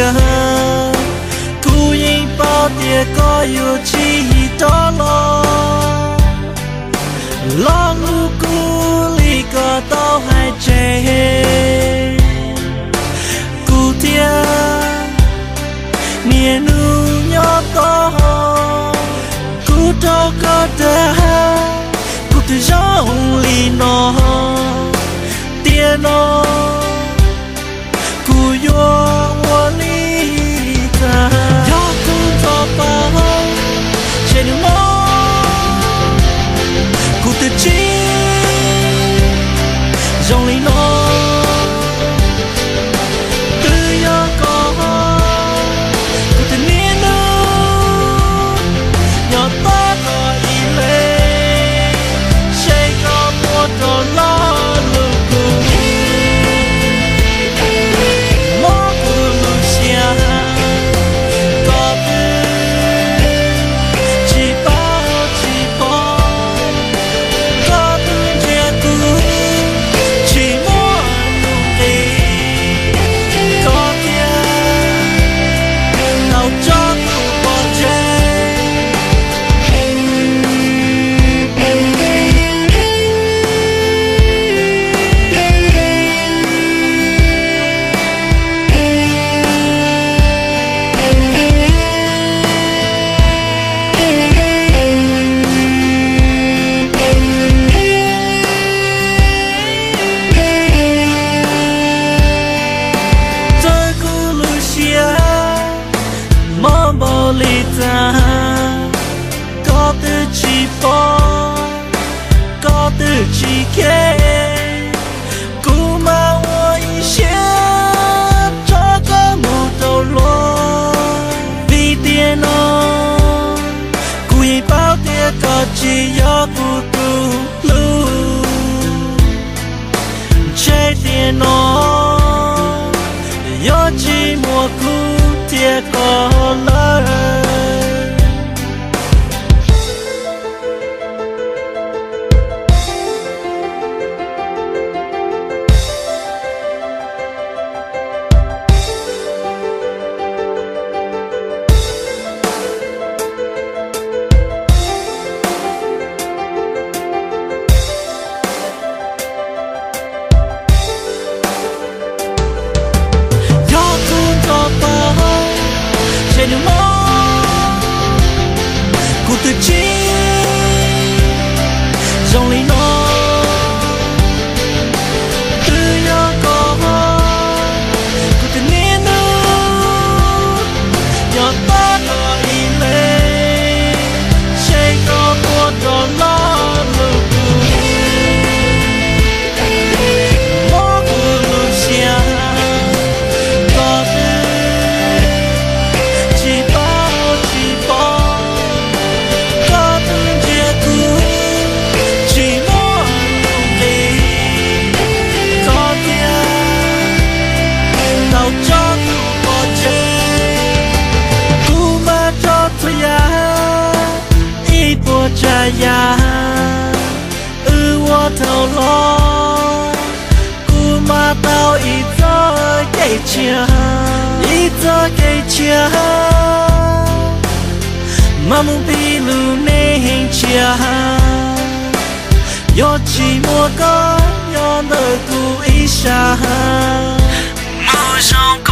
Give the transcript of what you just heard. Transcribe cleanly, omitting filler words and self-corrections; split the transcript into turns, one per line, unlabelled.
chia cú yên bao tia có yêu chi đó lo ngu cú li có tao hai trẻ cú tia nia nu nhớ to cú đâu có đa cú từ trong li nó tia nó cú yo wo li ta yo cú to bao trên mơ cú từ chi trong li nó có từ chỉ bỏ có từ chỉ kể cú mà tôi sẽ cho có một đầu lối vì tiền nó cú bao tiền có chỉ do cú tu lu chơi tiền nó do chỉ mua cú tiền có lời cú từ chi trong lý nó từ nhỏ có cú từ niên nu nhỏ ta có ý lệ chạy có một đòn lo lù mô cú lù xia có từ chỉ bao chỉ bỏ ya wo thâu lo cú mà tao ít cho cái chia mà muốn bị lù nê hình chia yo chỉ mua có yo nơi cú ít xa mơ trong